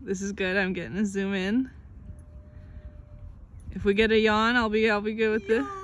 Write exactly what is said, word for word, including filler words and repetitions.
This is good. I'm getting a zoom in. If we get a yawn, I'll be I'll be good with this.